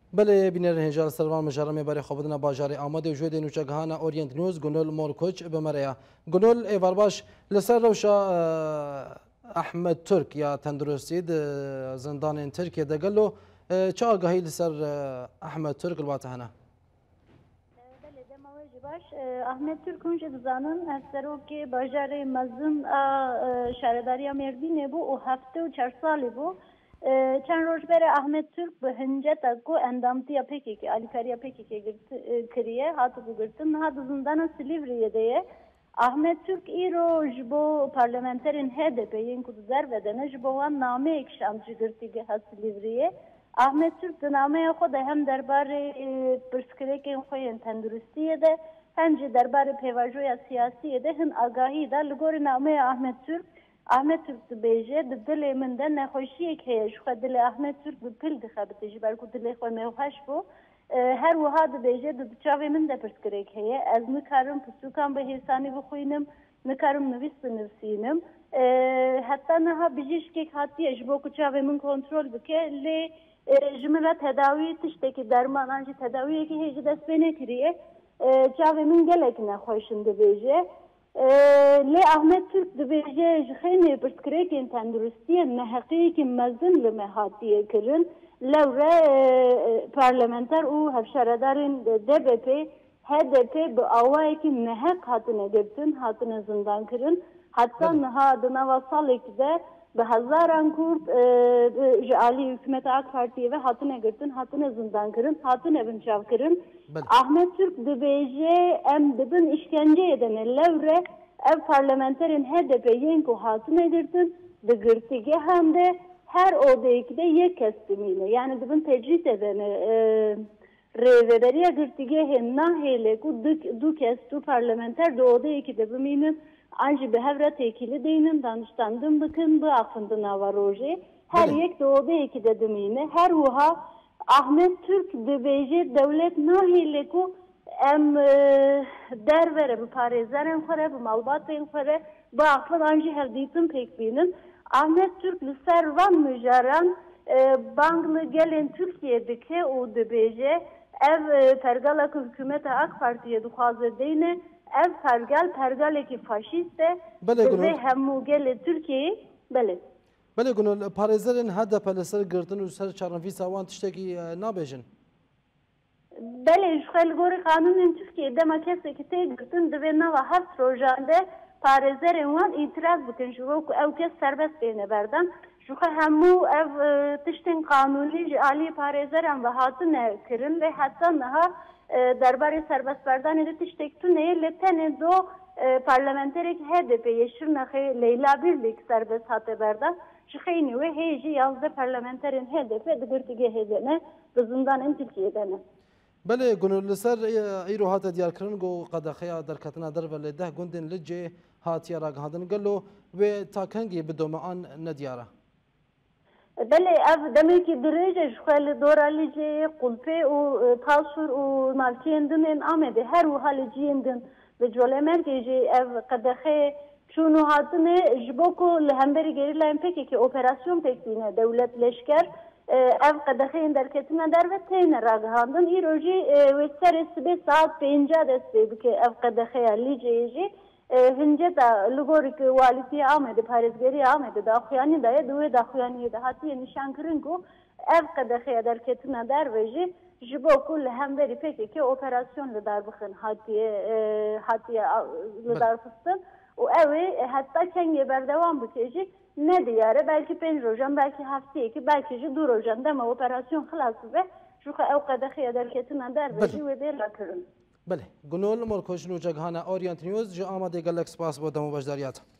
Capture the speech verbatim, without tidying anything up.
بله بینر هنجار سروان مجرم برای خوابدن باجاری آماده وجود نوچگهان اورینت نیوز گنول مورکوچ بمریا گنول ایوار باش لسر روشا احمد ترک یا تندرستید زندان ترکیه دگلو چه آگاهی لسر احمد ترک الواته هنا بله دماوی باش احمد ترک اونج دزانن اثرو که باجاری مزن شهرداری مردینه بو و هفته و چهار سالی بو چند روز بره احمد ترک به هنجت اگو اندامتی پکی که الیکاری پکی که کریه هاتو بگرتن ها زندان سلیوریه دیه احمد ترک ای رو جبو پارلمانترین هدپی این کدو در بدنه جبو وان نامه اکش امجی گرتی که ها سلیوریه احمد ترک نامه خود هم دربار پرسکره که خوین تندرستیه ده هنجی دربار پیواجوی سیاسیه ده هن آگاهی ده لگور نامه احمد ترک احمد ترک بیجه دل من ده نخوشیه که شو دل احمد ترک بپل دخابته جبر کو دل خو موحش بو هر وها ده بیجه ده چاوی من ده پرسکره که از نکارم پسوکم به حسانی بخوینم نکارم نویس بنویسینم حتی نه بیجیش که حتی جبو کو چاوی من کنترل بکه لی جمله تداوی تشتکی درمان انجی تداوی که هیچ دست بینه کریه چاوی من گلک نخوشن ده بیجه لی احمد ترک دبیجه خیلی پرسکره که این تندرستی محقی که مزن لمحاطیه کرن لوره پارلمانتر او هفشاردارین دی بی پی هدپی به آوائی که محق هاتنه گرتن هاتنه زندان کرن حتی نها دنوا سالی که ده به هزاران کرد جعالی حکومت آک پارتیه و هاتنه گرتن هاتنه زندان کرن هاتنه بنچاو کرن احمد ترک دبیجه ام دبن işkence edene levre ev parlamenterin hedefe yenko hatune girtin de girtige hem de her odayki de yek kestimine yani dibin tecrit edene reveriye girtige henna hele ku du kes du parlamenter de odayki de biminin anji behevre tekili deyinin danıştandım bakın bu afındına var oje her yek de odayki de dimine her uha Ahmet Türk dibêje devlet nahêle ku em dervere bi parêzerên xwe re bi malbatên xwe re bi axir an jî hevdîtin pêk bînin Ahmet Türk li ser van mijaran bang li gelên Tirkiye dike û dibêje ev pergaleka hikûmeta AK Partiye dixwaze deyne ev pergal pergalekî faşîst e divê hemû gelê Tirkiyeyê bele بله گنول پارێزەرên هەدە پەلەسەر گرتن و سەر چارەنڤیسا wan tiştekî nabêjin bele ji xwe li gorî qanûnên Tirkiyê dema kesekî tê girtin divê nava heft rojan de parêzerên wan îtiraz bikin ji bo ku ew kes serbest bêne berdan ji xwe hemû ev tiştên qanûnî ji aliyê parêzeran ve hatine kirin ve heta niha derbarê serbestberdanê de tiştek tuneyê lê tenê do parlamenterek H D P Şirnexê Leyla Birlik serbest hate berdan ji xeynî wê hêjî yazde parlamenterên H D P digirtige hêdene bi zindanên Tirkiyeyê ne. Belê Gunul li ser îro hate diyarkirin got qedexeya derketina derve lê deh gundên li cê hatiye ragihandin gelo wê takengî bi domean nediyar e. Belê ev demekî dirêj e ji xwe li dora lî cê qulpê û taşûr û navçeyên din ên Amedê her wiha li ciyên din ve colemerkê jê ev qedexê çûn û hatine ji bo ku li hemberî gerîlayên P K K operasyon pêk bîne dewlet leşker ev qedexeyên derketina derve têne ragihandin îro jî wê serê sibê saat pênca dest pê bike ev qedexeya Lîceyê jî hinceta li gorî ku walîtiya Amedê parêzgeriya Amedê daxuyanî daye di wê daxuyaniyê de hatiye nîşankirin ku ev qedexeya derketina derve jî ji bo ku li hemberî P K K operasyon li dar bixin hatiye hatiye li dar xistin û ew ê heta kengê berdewam bike jî nediyare belki pênc rojan belki hefteyekî belki jî du rojan dema operasyon xilas bibe ji xwe ew qedexeya derketina derve jî wê dê rakirin. Belê Gunul Morkoç nûçeghana Orient News ji Amedê gelek spas bo demo beşdariyat.